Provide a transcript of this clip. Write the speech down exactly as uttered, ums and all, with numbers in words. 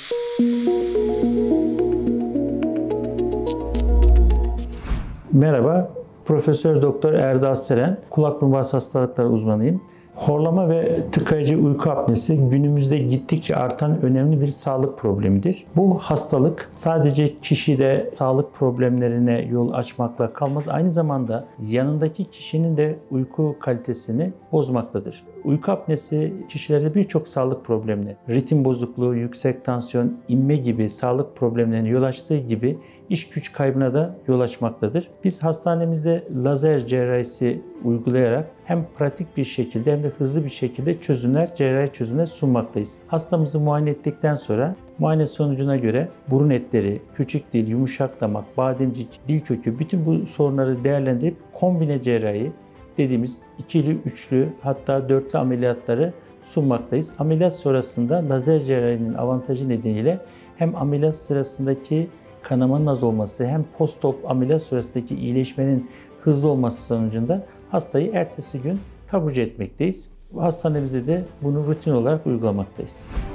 Merhaba, Profesör Doktor Erdal Seren, kulak burun boğaz hastalıkları uzmanıyım. Horlama ve tıkayıcı uyku apnesi günümüzde gittikçe artan önemli bir sağlık problemidir. Bu hastalık sadece kişide sağlık problemlerine yol açmakla kalmaz, aynı zamanda yanındaki kişinin de uyku kalitesini bozmaktadır. Uyku apnesi kişilerde birçok sağlık problemine, ritim bozukluğu, yüksek tansiyon, inme gibi sağlık problemlerine yol açtığı gibi iş güç kaybına da yol açmaktadır. Biz hastanemizde lazer cerrahisi uygulayarak hem pratik bir şekilde hem de hızlı bir şekilde çözümler, cerrahi çözümler sunmaktayız. Hastamızı muayene ettikten sonra muayene sonucuna göre burun etleri, küçük dil, yumuşak damak, bademcik, dil kökü bütün bu sorunları değerlendirip kombine cerrahi dediğimiz ikili, üçlü hatta dörtlü ameliyatları sunmaktayız. Ameliyat sonrasında lazer cerrahinin avantajı nedeniyle hem ameliyat sırasındaki kanamanın az olması hem post-op ameliyat sonrasındaki iyileşmenin hızlı olması sonucunda hastayı ertesi gün taburcu etmekteyiz. Hastanemizde de bunu rutin olarak uygulamaktayız.